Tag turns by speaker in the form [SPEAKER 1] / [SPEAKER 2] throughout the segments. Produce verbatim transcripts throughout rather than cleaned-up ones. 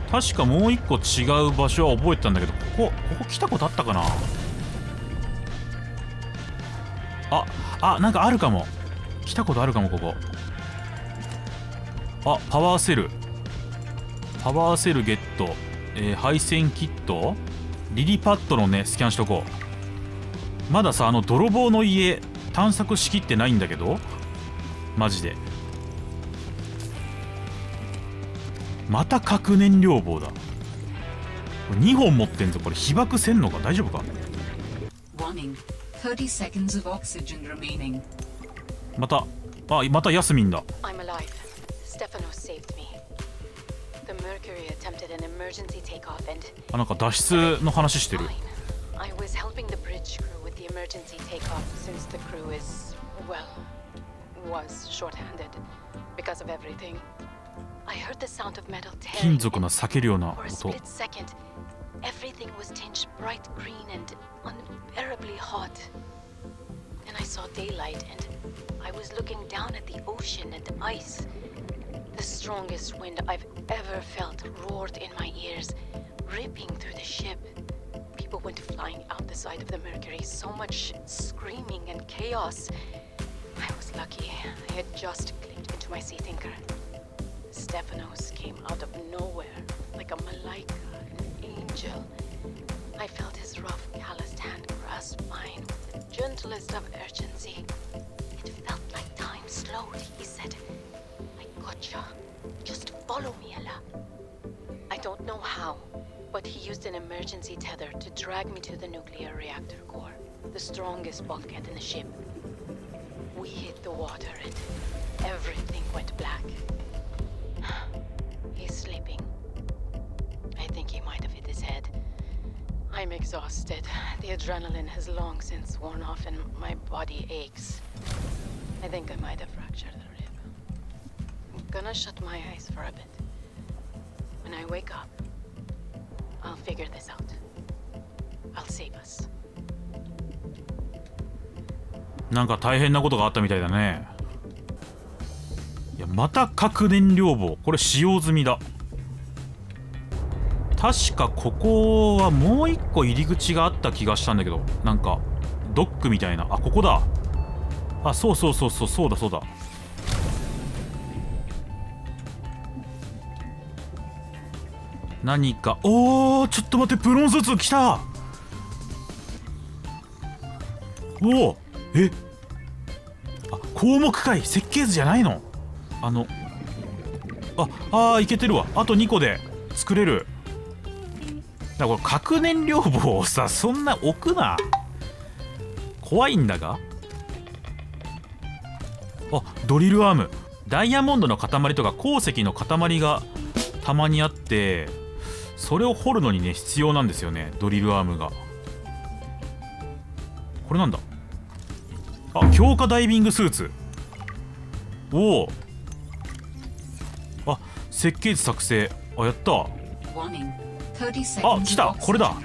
[SPEAKER 1] 確かもう一個違う場所は覚えてたんだけど、ここここ来たことあったかな。ああ、なんかあるかも。来たことあるかも。ここ、あ、パワーセルパワーセルゲット、えー、配線キット、リリパッドのねスキャンしとこう。まださ、あの泥棒の家探索しきってないんだけど、マジで。また核燃料棒だ。にほん持ってんぞ。これ被爆せんのか、大丈夫か。また、あ、またヤスミンだ。あ、なんか脱出の話してる。金属の裂けるような音。
[SPEAKER 2] Everything was tinged bright green and unbearably hot. Then I saw daylight and I was looking down at the ocean and ice. The strongest wind I've ever felt roared in my ears, ripping through the ship. People went flying out the side of the Mercury, so much screaming and chaos. I was lucky. I had just clicked into my sea thinker. Stephanos came out of nowhere like a malaika. Angel. I felt his rough, calloused hand grasp mine with the gentlest of urgency. It felt like time slowed, he said. I gotcha. Just follow me, Ella. I don't know how, but he used an emergency tether to drag me to the nuclear reactor core, the strongest bulkhead in the ship. We hit the water and everything went black. He's sleeping. I think he might have hit his head. I'm exhausted. The adrenaline has long since worn off and my body aches. I think I might have fractured a rib. I'm gonna shut my eyes for a bit. When I wake up, I'll figure this out. I'll save us.
[SPEAKER 1] なんか大変なことがあったみたいだね。いや、また核燃料棒。これ使用済みだ。確かここはもう一個入り口があった気がしたんだけど、なんかドックみたいな。あ、ここだ。あ、そうそうそうそう、そうだそうだ。何か、おー、ちょっと待って、プロンスーツ来た。おお、え、あ、項目会設計図じゃないの。あの、ああー、いけてるわ。あとにこで作れる。だからこれ核燃料棒をさ、そんな置くな。怖いんだが。あ、ドリルアーム。ダイヤモンドの塊とか鉱石の塊がたまにあって、それを掘るのにね必要なんですよね、ドリルアームが。これなんだ。あ、強化ダイビングスーツ。おお、あ、設計図作成。あ、やった。あ、来た。これだ。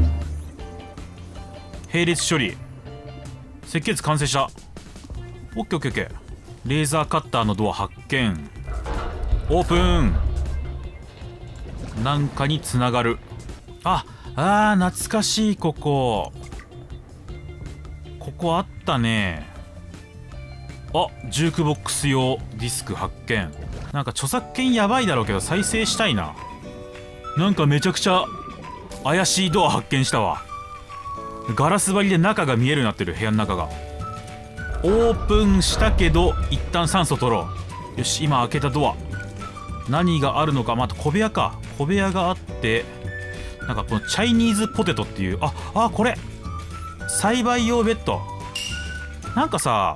[SPEAKER 1] 並列処理。設計図完成した。オッケーオッケーオッケー。レーザーカッターのドア発見。オープン。なんかにつながる。ああー、懐かしい。ここここあったね。あ、ジュークボックス用ディスク発見。なんか著作権やばいだろうけど再生したいな。なんかめちゃくちゃ怪しいドア発見したわ。ガラス張りで中が見えるようになってる。部屋の中がオープンしたけど一旦酸素取ろう。よし、今開けたドア何があるのか。また小部屋か。小部屋があって、なんかこのチャイニーズポテトっていう、ああ、これ栽培用ベッド。なんかさ、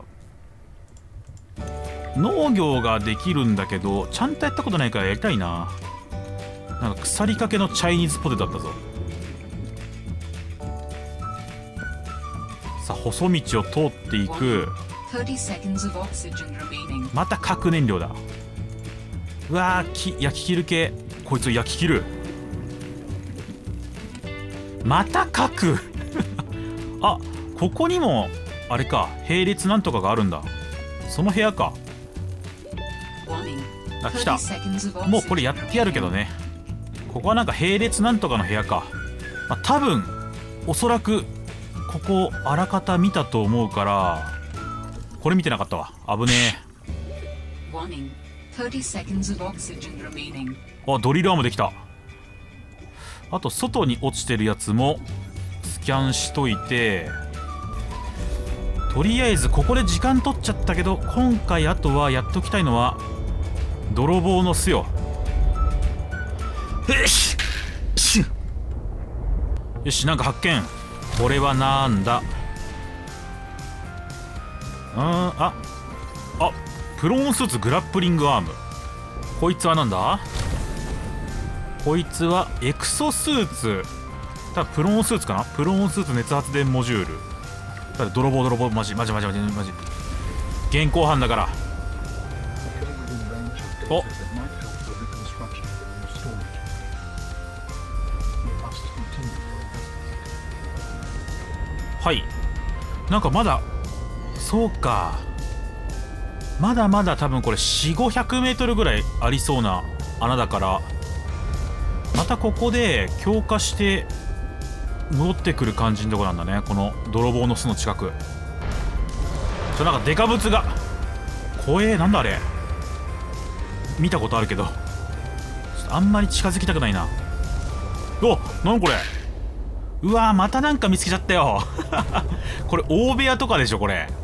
[SPEAKER 1] 農業ができるんだけどちゃんとやったことないからやりたいな。なんか腐りかけのチャイニーズポテトだったぞ。さあ、細道を通っていく。また核燃料だ。うわー、き焼き切る系。こいつを焼き切る。また核あ、ここにもあれか、並列なんとかがあるんだ。その部屋か。あ、来た。もうこれやってやるけどね。 ここはなんか並列なんとかの部屋か。まあ、多分おそらくここあらかた見たと思うから、これ見てなかったわ。危ねえ。あ、ドリルアームできた。あと外に落ちてるやつもスキャンしといて、とりあえずここで時間取っちゃったけど、今回あとはやっときたいのは泥棒の巣よ。よしよし、なんか発見。これはなんだ。うん、ああ、プローンスーツグラップリングアーム。こいつはなんだ。こいつはエクソスーツ。多分プローンスーツかな。プローンスーツ熱発電モジュール。だ泥棒泥棒、マジマジマジマジマジ現行犯だから。お、はい、なんかまだ、そうか、まだまだ多分これよん、ごひゃくメートルぐらいありそうな穴だから、またここで強化して戻ってくる感じのとこなんだね、この泥棒の巣の近く。ちょ、なんかデカブツが怖え。なんだあれ、見たことあるけどちょっとあんまり近づきたくないな。お、なんこれ。うわー、またなんか見つけちゃったよこれ大部屋とかでしょこれ。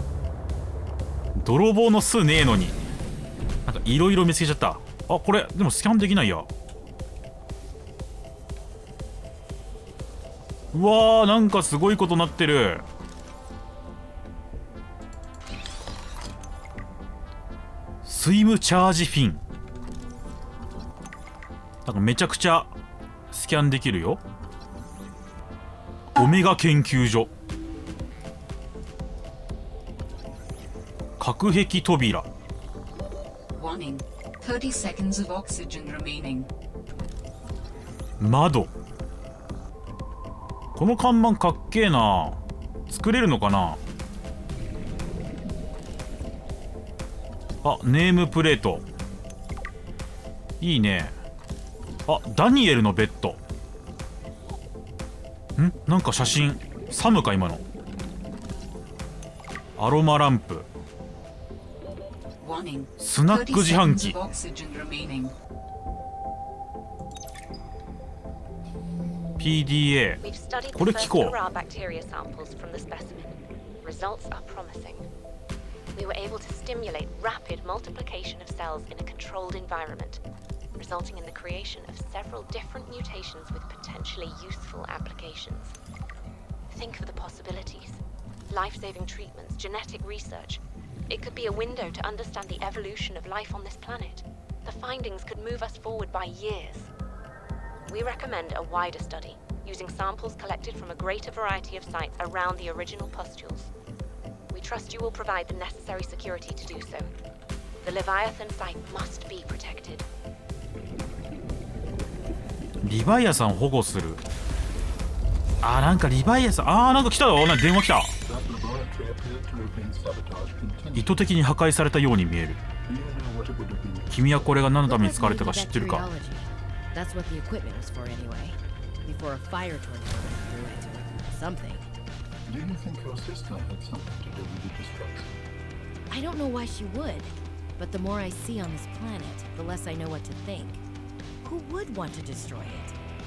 [SPEAKER 1] 泥棒の巣ねえのになんかいろいろ見つけちゃった。あ、これでもスキャンできないや。うわー、なんかすごいことなってる。スイムチャージフィン。なんかめちゃくちゃスキャンできるよ。オメガ研究所。隔壁扉。窓。この看板かっけえな。作れるのかな。あ、ネームプレートいいね。あ、ダニエルのベッド。ん、なんか写真。サムか今の。アロマランプ。スナック自販機。ピーディーエー。これ聞こう。
[SPEAKER 2] We were able to stimulate rapid multiplication of cells in a controlled environment, resulting in the creation of several different mutations with potentially useful applications. Think of the possibilities. Life-saving treatments, genetic research. It could be a window to understand the evolution of life on this planet. The findings could move us forward by years. We recommend a wider study, using samples collected from a greater variety of sites around the original pustules.We trust you will provide the necessary security to do so. The Leviathan site must be protected.
[SPEAKER 1] リヴァイアさんを保護する。あー、なんかリヴァイアさん、あー、なんか来たよ。なんか電話来た。意図的に破壊されたように見える。君はこれが何のために使われたか知ってるか。
[SPEAKER 3] Do you think your sister had something to do with the destruction?
[SPEAKER 4] I don't know why she would, but the more I see on this planet, the less I know what to think. Who would want to destroy it?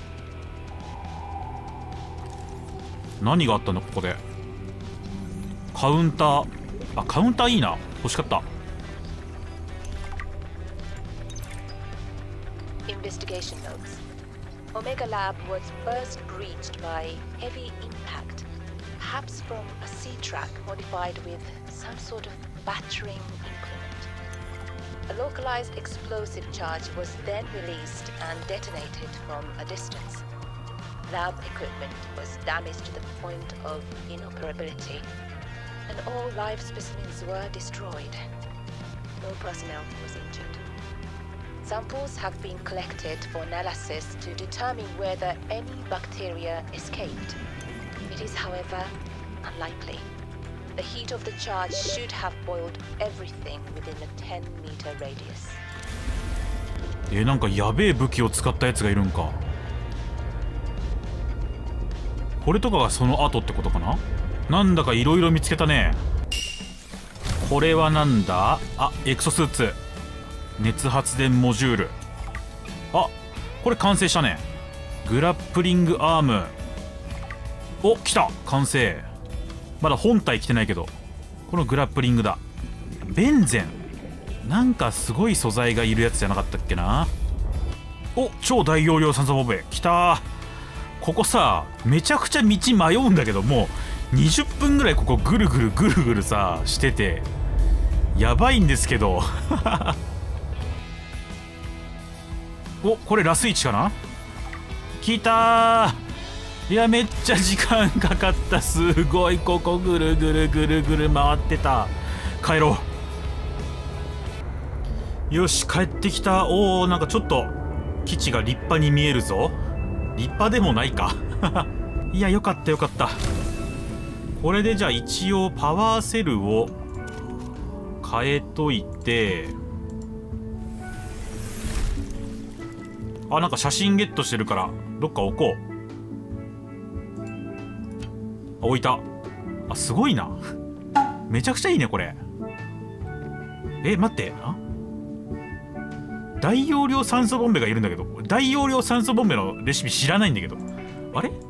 [SPEAKER 1] 何があったのここで。カウンター。あ、カウンターいいな。欲しかった。
[SPEAKER 2] Investigation notes. Omega Lab was first breached by heavy impact.Perhaps from a sea track modified with some sort of battering increment. A localized explosive charge was then released and detonated from a distance. Lab equipment was damaged to the point of inoperability, and all live specimens were destroyed. No personnel was injured. Samples have been collected for analysis to determine whether any bacteria escaped.It is, however, unlikely. The heat of the charge should have boiled everything within a ten meter radius.
[SPEAKER 1] えー、なんかやべえ武器を使ったやつがいるんか。これとかがその後ってことかな。なんだかいろいろ見つけたね。これはなんだ。あ、エクソスーツ、熱発電モジュール。あ、これ完成したね。グラップリングアーム。お、来た、完成。まだ本体来てないけど、このグラップリングだ。ベンゼン、なんかすごい素材がいるやつじゃなかったっけな。お、超大容量酸素ボンベ来た。ここさ、めちゃくちゃ道迷うんだけど、もうにじゅっぷんぐらいここぐるぐるぐるぐるさしててやばいんですけどお、これラスイチかな。来たー。いや、めっちゃ時間かかった。すごい、ここぐるぐるぐるぐる回ってた。帰ろう。よし、帰ってきた。おー、なんかちょっと基地が立派に見えるぞ。立派でもないかいや、よかったよかった。これでじゃあ一応パワーセルを変えといて、あ、なんか写真ゲットしてるからどっか置こう。あ、置いた。あ、すごいなめちゃくちゃいいねこれ。え、待って、あ、大容量酸素ボンベがいるんだけど、大容量酸素ボンベのレシピ知らないんだけど、あれ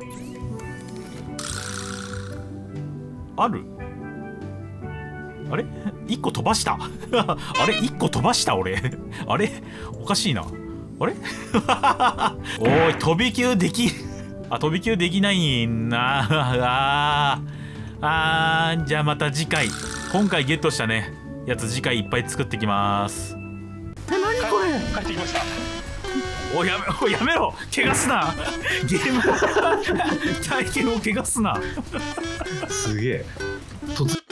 [SPEAKER 1] ある、あれいっこ飛ばしたあれいっこ飛ばした俺あれおかしいな。あれおーい、飛び級できあ、飛び級できないなあーあー、じゃあまた次回、今回ゲットしたねやつ次回いっぱい作ってきます。え、何これ。
[SPEAKER 5] 帰ってきました。
[SPEAKER 1] お、やめ、お、やめろ、怪我すなゲーム体験を怪我すな
[SPEAKER 3] すげえ突